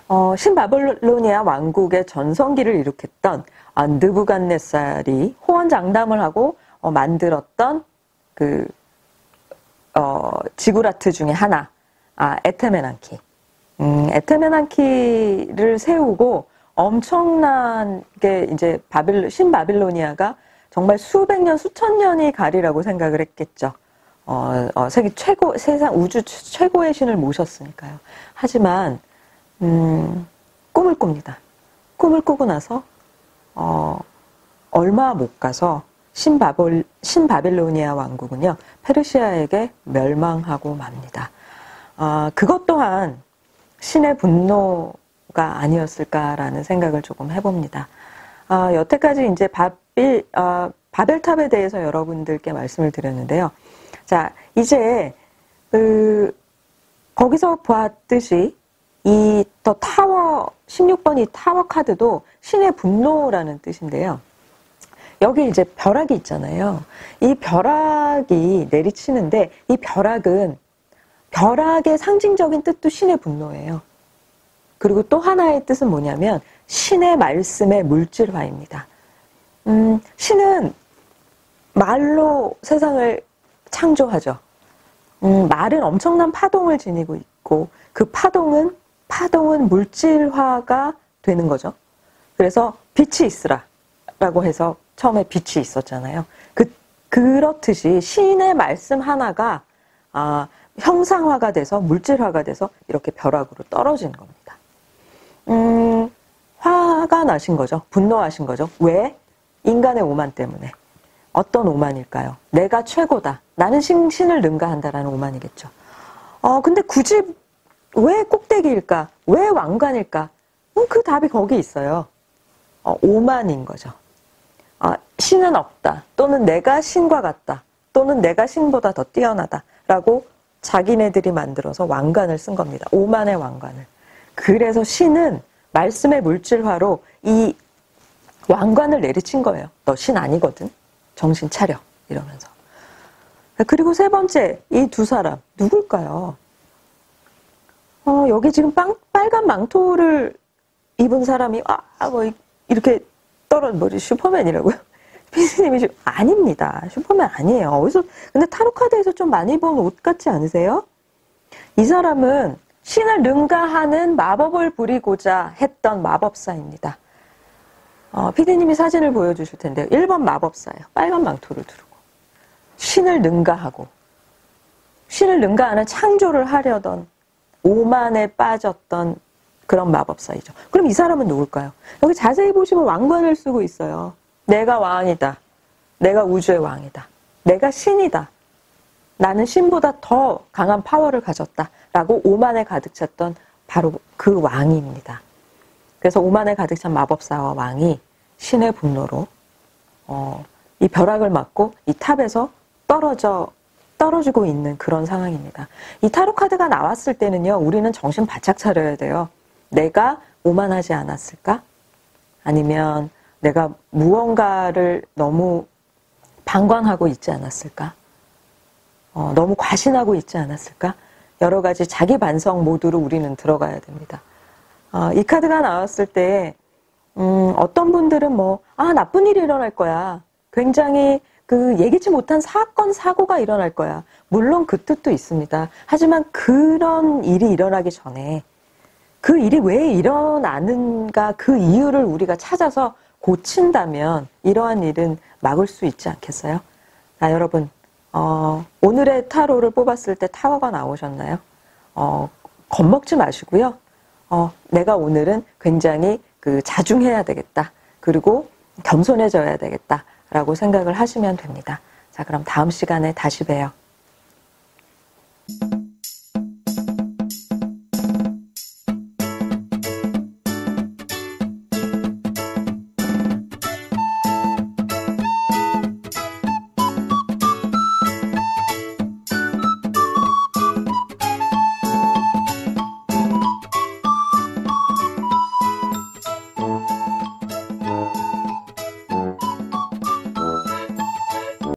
신바빌로니아 왕국의 전성기를 일으켰던 느부갓네살이 호언장담을 하고 만들었던 그 지구라트 중에 하나, 에테멘안키. 에테멘안키를 세우고 엄청나게 이제 신바빌로니아가 정말 수백 년, 수천 년이 가리라고 생각을 했겠죠. 세상 우주 최고의 신을 모셨으니까요. 하지만 꿈을 꿉니다. 꿈을 꾸고 나서 얼마 못 가서 신바빌로니아 왕국은요, 페르시아에게 멸망하고 맙니다. 그것 또한 신의 분노가 아니었을까라는 생각을 조금 해봅니다. 여태까지 이제 바벨탑에 대해서 여러분들께 말씀을 드렸는데요. 자, 이제 거기서 보았듯이 더 타워 16번 이 타워 카드도 신의 분노라는 뜻인데요. 여기 이제 벼락이 있잖아요. 이 벼락이 내리치는데 이 벼락의 상징적인 뜻도 신의 분노예요. 그리고 또 하나의 뜻은 뭐냐면 신의 말씀의 물질화입니다. 신은 말로 세상을 창조하죠. 말은 엄청난 파동을 지니고 있고 그 파동은 물질화가 되는 거죠. 그래서 빛이 있으라 라고 해서 처음에 빛이 있었잖아요. 그렇듯이 신의 말씀 하나가 형상화가 돼서 물질화가 돼서 이렇게 벼락으로 떨어지는 겁니다. 화가 나신 거죠. 분노하신 거죠. 왜? 인간의 오만 때문에. 어떤 오만일까요? 내가 최고다. 나는 신을 능가한다라는 오만이겠죠. 근데 굳이 왜 꼭대기일까? 왜 왕관일까? 그 답이 거기 있어요. 오만인 거죠. 신은 없다. 또는 내가 신과 같다. 또는 내가 신보다 더 뛰어나다. 라고 자기네들이 만들어서 왕관을 쓴 겁니다. 오만의 왕관을. 그래서 신은 말씀의 물질화로 이 왕관을 내리친 거예요. 너 신 아니거든. 정신 차려. 이러면서. 그리고 세 번째, 이 두 사람. 누굴까요? 여기 지금 빨간 망토를 입은 사람이, 이렇게 뭐지, 슈퍼맨이라고요? 피디님이 아닙니다. 슈퍼맨 아니에요. 근데 타로카드에서 좀 많이 본 옷 같지 않으세요? 이 사람은 신을 능가하는 마법을 부리고자 했던 마법사입니다. 피디님이 사진을 보여주실 텐데요. 1번 마법사예요. 빨간 망토를 두르고. 신을 능가하고, 신을 능가하는 창조를 하려던 오만에 빠졌던 그런 마법사이죠. 그럼 이 사람은 누굴까요? 여기 자세히 보시면 왕관을 쓰고 있어요. 내가 왕이다. 내가 우주의 왕이다. 내가 신이다. 나는 신보다 더 강한 파워를 가졌다. 라고 오만에 가득 찼던 바로 그 왕입니다. 그래서 오만에 가득 찬 마법사와 왕이 신의 분노로 이 벼락을 맞고 이 탑에서 떨어지고 있는 그런 상황입니다. 이 타로 카드가 나왔을 때는요, 우리는 정신 바짝 차려야 돼요. 내가 오만하지 않았을까? 아니면 내가 무언가를 너무 방관하고 있지 않았을까? 너무 과신하고 있지 않았을까? 여러 가지 자기 반성 모드로 우리는 들어가야 됩니다. 이 카드가 나왔을 때 어떤 분들은 나쁜 일이 일어날 거야. 굉장히 예기치 못한 사고가 일어날 거야. 물론 그 뜻도 있습니다. 하지만 그런 일이 일어나기 전에 그 일이 왜 일어나는가 그 이유를 우리가 찾아서 고친다면 이러한 일은 막을 수 있지 않겠어요? 여러분, 오늘의 타로를 뽑았을 때 타워가 나오셨나요? 겁먹지 마시고요. 내가 오늘은 굉장히 자중해야 되겠다. 그리고 겸손해져야 되겠다. 라고 생각을 하시면 됩니다. 자, 그럼 다음 시간에 다시 봬요.